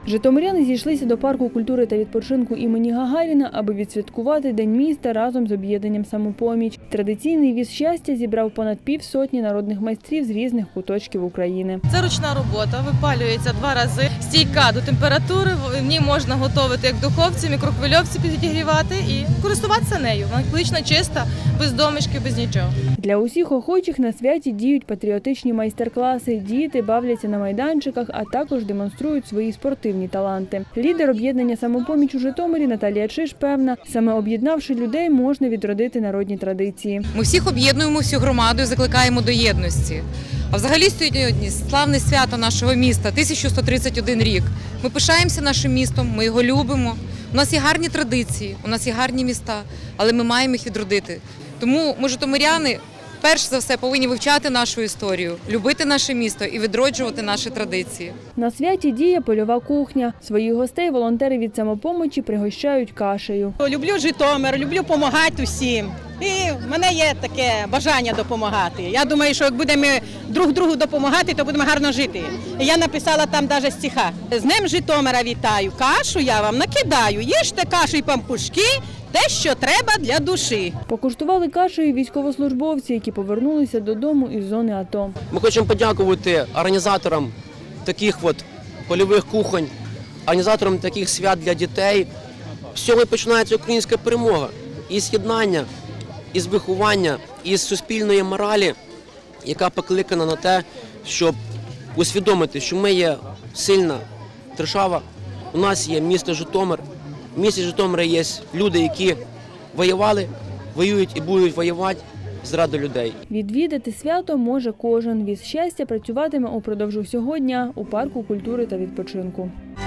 Житомиряни зійшлися до парку культури та відпочинку імені Гагаріна, аби відсвяткувати День міста разом з об'єднанням «Самопоміч». Традиційний віз щастя зібрав понад півсотні народних майстрів з різних куточків України. Це ручна робота, випалюється 2 рази, стійка до температури, в ній можна готувати як в духовці, мікрохвильовці підігрівати і користуватися нею. Вона екологічно чиста, без домішки, без нічого. Для усіх охочих на святі діють патріотичні майстер-класи, діти бавляться на майданчиках, а також демонструють свої спортивні таланти. Лідер об'єднання «Самопоміч» у Житомирі Наталія Чиж певна, саме об'єднавши людей, можна відродити народні традиції. Ми всіх об'єднуємо, всю громаду і закликаємо до єдності. А взагалі сьогодні славне свято нашого міста – 1131 рік. Ми пишаємося нашим містом, ми його любимо. У нас є гарні традиції, у нас є гарні міста, але ми маємо їх відродити. Тому ми, житомиряни, перш за все повинні вивчати нашу історію, любити наше місто і відроджувати наші традиції. На святі діє польова кухня. Своїх гостей волонтери від «Самопомочі» пригощають кашею. Люблю Житомир, люблю допомагати усім. І в мене є таке бажання допомагати. Я думаю, що як будемо друг другу допомагати, то будемо гарно жити. І я написала там навіть стиха. З Днем Житомира вітаю, кашу я вам накидаю, їжте кашу і пампушки, те, що треба для душі. Покуштували кашею військовослужбовці, які повернулися додому із зони АТО. Ми хочемо подякувати організаторам таких польових кухонь, організаторам таких свят для дітей. З цього і починається українська перемога. Із єднання, із виховання, із суспільної моралі, яка покликана на те, щоб усвідомити, що ми є сильна держава, у нас є місто Житомир. В місті Житомира є люди, які воювали, воюють і будуть воювати заради людей. Відвідати свято може кожен. Віз щастя працюватиме упродовж усього дня у парку культури та відпочинку.